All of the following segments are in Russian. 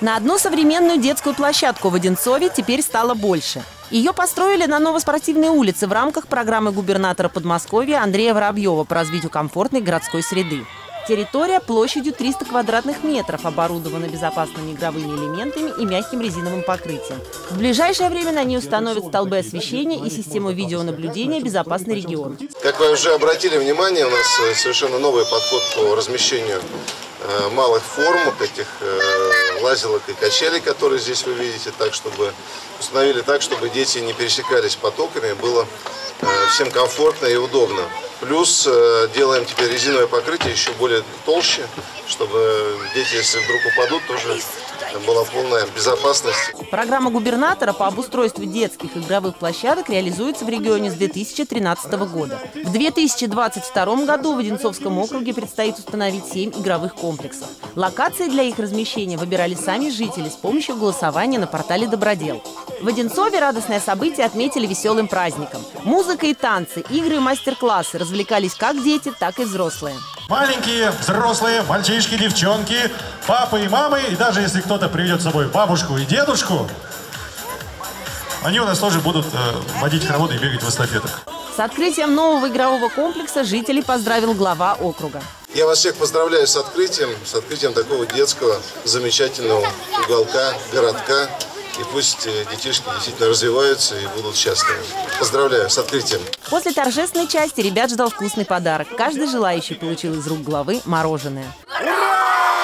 На одну современную детскую площадку в Одинцове теперь стало больше. Ее построили на Новоспортивной улице в рамках программы губернатора Подмосковья Андрея Воробьева по развитию комфортной городской среды. Территория площадью 300 квадратных метров оборудована безопасными игровыми элементами и мягким резиновым покрытием. В ближайшее время на ней установят столбы освещения и систему видеонаблюдения «Безопасный регион». Как вы уже обратили внимание, у нас совершенно новый подход по размещению малых форм, этих лазилок и качелей, которые здесь вы видите, так чтобы установили так, чтобы дети не пересекались потоками, было всем комфортно и удобно. Плюс делаем теперь резиновое покрытие еще более толще, чтобы дети, если вдруг упадут, тоже была полная безопасность. Программа губернатора по обустройству детских игровых площадок реализуется в регионе с 2013 года. В 2022 году в Одинцовском округе предстоит установить 7 игровых комплексов. Локации для их размещения выбирали сами жители с помощью голосования на портале «Добродел». В Одинцове радостное событие отметили веселым праздником. Музыка и танцы, игры и мастер-классы развлекались как дети, так и взрослые. Маленькие, взрослые, мальчишки, девчонки, папы и мамы, и даже если кто-то приведет с собой бабушку и дедушку, они у нас тоже будут водить хороводы и бегать в эстафетах. С открытием нового игрового комплекса жителей поздравил глава округа. Я вас всех поздравляю с открытием такого детского замечательного уголка, городка. И пусть детишки действительно развиваются и будут счастливы. Поздравляю с открытием. После торжественной части ребят ждал вкусный подарок. Каждый желающий получил из рук главы мороженое.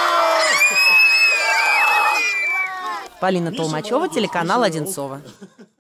Полина Толмачева, телеканал Одинцова.